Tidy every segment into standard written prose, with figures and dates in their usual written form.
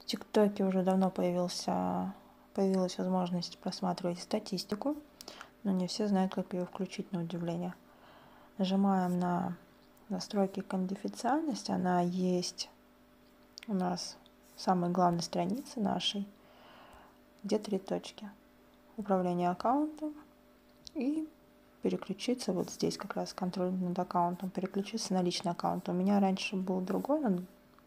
В ТикТоке уже давно появилась возможность просматривать статистику, но не все знают, как ее включить, на удивление. Нажимаем на настройки конфиденциальности, она есть у нас в самой главной странице нашей, где 3 точки. Управление аккаунтом и переключиться вот здесь как раз контроль над аккаунтом, переключиться на личный аккаунт. У меня раньше был другой, но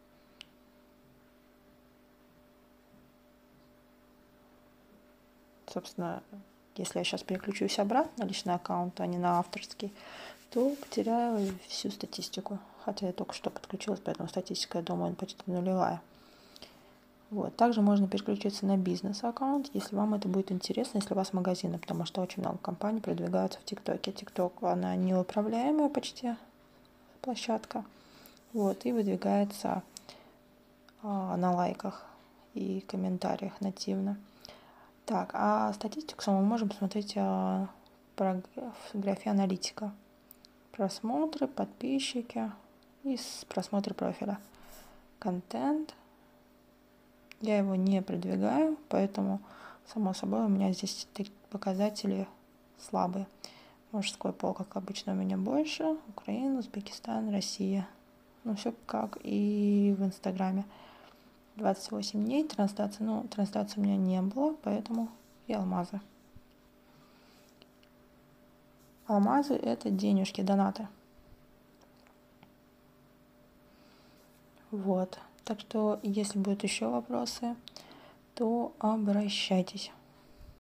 собственно, если я сейчас переключусь обратно на личный аккаунт, а не на авторский, то потеряю всю статистику. Хотя я только что подключилась, поэтому статистика, я думаю, почти нулевая. Вот. Также можно переключиться на бизнес-аккаунт, если вам это будет интересно, если у вас магазины, потому что очень много компаний продвигаются в ТикТоке. ТикТок, она неуправляемая почти площадка, вот, и выдвигается на лайках и комментариях нативно. Так, а статистику мы можем смотреть в графе аналитика. Просмотры, подписчики и просмотры профиля. Контент. Я его не продвигаю, поэтому, само собой, у меня здесь показатели слабые. Мужской пол, как обычно, у меня больше. Украина, Узбекистан, Россия. Ну, все как и в Инстаграме. 28 дней трансляции. Ну, трансляции у меня не было, поэтому и алмазы. Алмазы — это денежки, донаты. Вот. Так что, если будут еще вопросы, то обращайтесь.